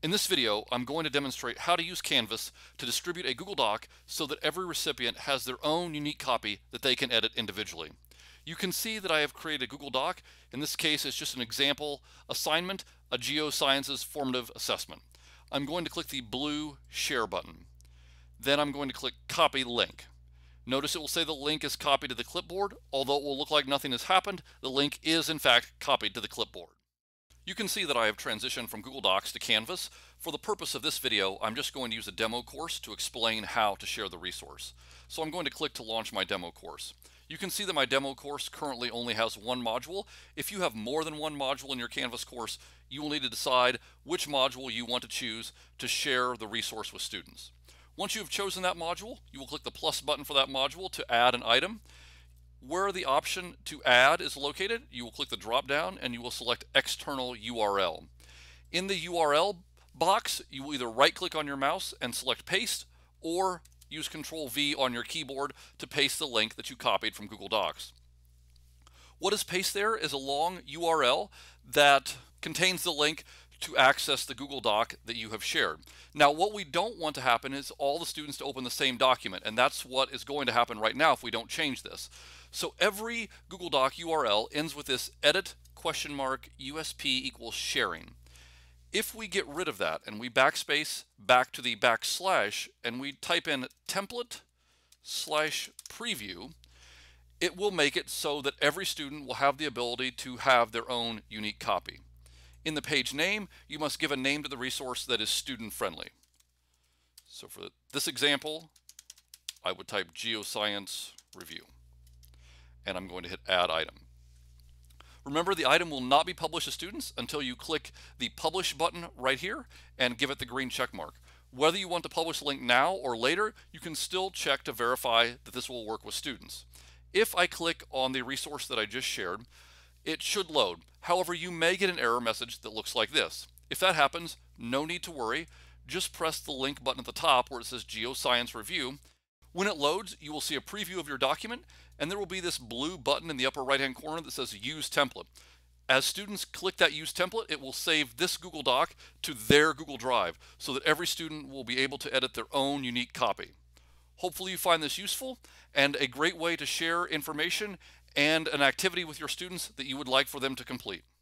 In this video, I'm going to demonstrate how to use Canvas to distribute a Google Doc so that every recipient has their own unique copy that they can edit individually. You can see that I have created a Google Doc. In this case, it's just an example assignment, a geosciences formative assessment. I'm going to click the blue Share button. Then I'm going to click Copy Link. Notice it will say the link is copied to the clipboard. Although it will look like nothing has happened, the link is in fact copied to the clipboard. You can see that I have transitioned from Google Docs to Canvas. For the purpose of this video, I'm just going to use a demo course to explain how to share the resource. So I'm going to click to launch my demo course. You can see that my demo course currently only has one module. If you have more than one module in your Canvas course, you will need to decide which module you want to choose to share the resource with students. Once you have chosen that module, you will click the plus button for that module to add an item. Where the option to add is located, you will click the drop down and you will select external URL. In the URL box, you will either right click on your mouse and select paste, or use Control V on your keyboard to paste the link that you copied from Google Docs. What is paste there is a long URL that contains the link to access the Google Doc that you have shared. Now, what we don't want to happen is all the students to open the same document, and that's what is going to happen right now if we don't change this. So every Google Doc URL ends with this edit USP equals sharing. If we get rid of that and we backspace back to the backslash and we type in template/preview, it will make it so that every student will have the ability to have their own unique copy. In the page name, you must give a name to the resource that is student friendly. So for this example, I would type Geoscience Review, and I'm going to hit Add Item. Remember, the item will not be published to students until you click the Publish button right here and give it the green check mark. Whether you want to publish the link now or later, you can still check to verify that this will work with students. If I click on the resource that I just shared, it should load. However, you may get an error message that looks like this. If that happens, no need to worry. Just press the link button at the top where it says Geoscience Review. When it loads, you will see a preview of your document, and there will be this blue button in the upper right-hand corner that says Use Template. As students click that Use Template, it will save this Google Doc to their Google Drive so that every student will be able to edit their own unique copy. Hopefully you find this useful and a great way to share information and an activity with your students that you would like for them to complete.